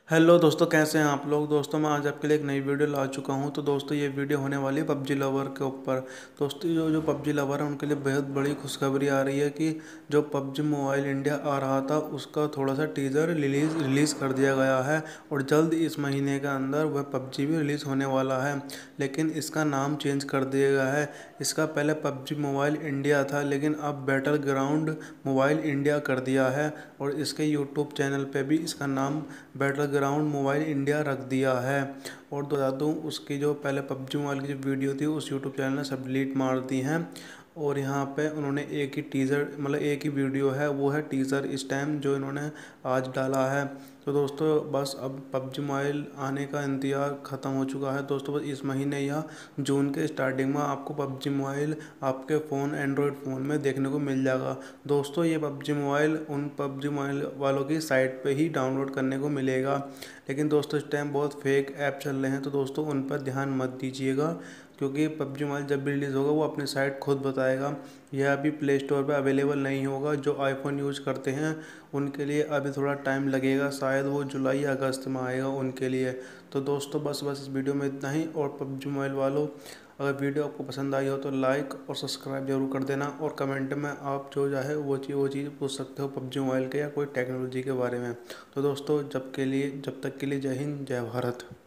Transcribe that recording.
Hello दोस्तों, कैसे हैं आप लोग। दोस्तों मैं आज आपके लिए एक नई वीडियो ला चुका हूं। तो दोस्तों ये वीडियो होने वाली है पबजी लवर के ऊपर। दोस्तों जो जो पबजी लवर है उनके लिए बेहद बड़ी खुशखबरी आ रही है कि जो पबजी मोबाइल इंडिया आ रहा था उसका थोड़ा सा टीज़र रिलीज़ कर दिया गया है और जल्द इस महीने के अंदर वह पबजी भी रिलीज़ होने वाला है। लेकिन इसका नाम चेंज कर दिया गया है। इसका पहले पबजी मोबाइल इंडिया था, लेकिन अब बैटल ग्राउंड मोबाइल इंडिया कर दिया है और इसके यूट्यूब चैनल पे भी इसका नाम बैटल ग्राउंड मोबाइल इंडिया रख दिया है। और बता दूँ, उसकी जो पहले पबजी मोबाइल की जो वीडियो थी उस यूट्यूब चैनल ने सब डिलीट मार दी हैं और यहाँ पे उन्होंने एक ही टीज़र मतलब एक ही वीडियो है, वो है टीज़र इस टाइम जो इन्होंने आज डाला है। तो दोस्तों बस अब पबजी मोबाइल आने का इंतज़ार ख़त्म हो चुका है। दोस्तों बस इस महीने या जून के स्टार्टिंग में आपको पबजी मोबाइल आपके फ़ोन एंड्रॉयड फ़ोन में देखने को मिल जाएगा। दोस्तों ये पबजी मोबाइल उन पबजी मोबाइल वालों की साइट पे ही डाउनलोड करने को मिलेगा। लेकिन दोस्तों इस टाइम बहुत फेक ऐप चल रहे हैं, तो दोस्तों उन पर ध्यान मत दीजिएगा, क्योंकि पबजी मोबाइल जब भी रिलीज़ होगा वो अपनी साइट खुद बताएगा। यह अभी प्ले स्टोर पर अवेलेबल नहीं होगा। जो आईफोन यूज़ करते हैं उनके लिए अभी थोड़ा टाइम लगेगा, शायद वो जुलाई या अगस्त में आएगा उनके लिए। तो दोस्तों बस इस वीडियो में इतना ही। और पबजी मोबाइल वालों, अगर वीडियो आपको पसंद आई हो तो लाइक और सब्सक्राइब जरूर कर देना और कमेंट में आप जो चाहे वो चीज़ पूछ सकते हो पबजी मोबाइल के या कोई टेक्नोलॉजी के बारे में। तो दोस्तों जब तक के लिए जय हिंद जय भारत।